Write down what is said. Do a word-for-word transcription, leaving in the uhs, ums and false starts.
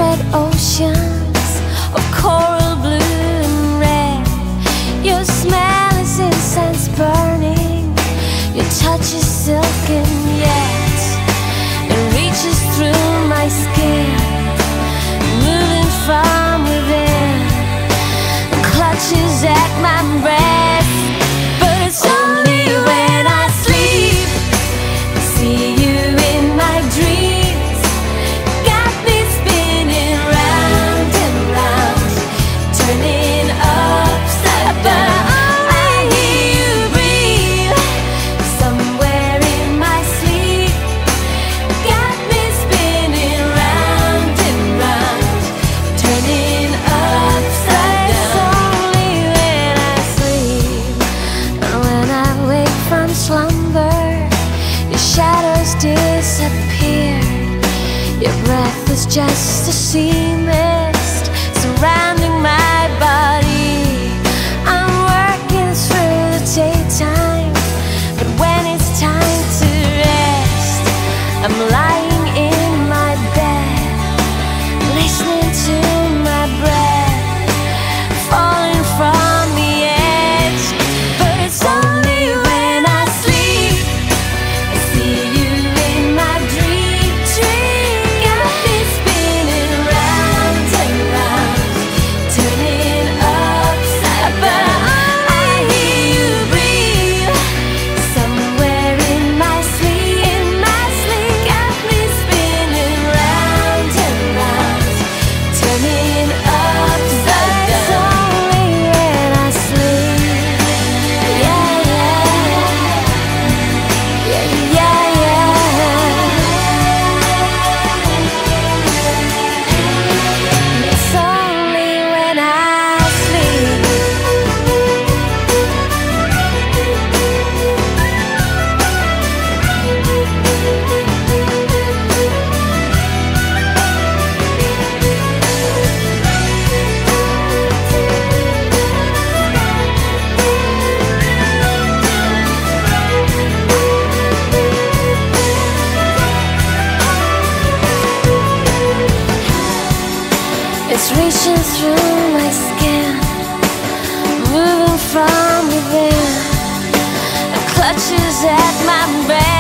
red oceans of coral blue and red. Your smell is incense burning, your touch is silken yet it reaches through my skin, moving from within, clutches at my breast. But it's only when I sleep, see you in my dreams, got me spinning round and round, turning upside down. I hear you breathe somewhere in my sleep, got me spinning round and round, turning upside down. It's only when I sleep, and when I wake from slumber, your shadows disappear. Your breath is just a sea mist surrounding my body. I'm working through the daytime, but when it's time to rest, I'm lying in my bed, listening to my breath falling from the edge. But it's only when I sleep, I see you in my dream, dream. Got me spinning round and round, turning upside down. I hear you breathe somewhere in my sleep, in my sleep. Got me spinning round and round, turning upside down. It's only when I sleep. Yeah, yeah, yeah, yeah, yeah. It's only when I sleep. It's reaching through my skin, moving from within, it clutches at my breath.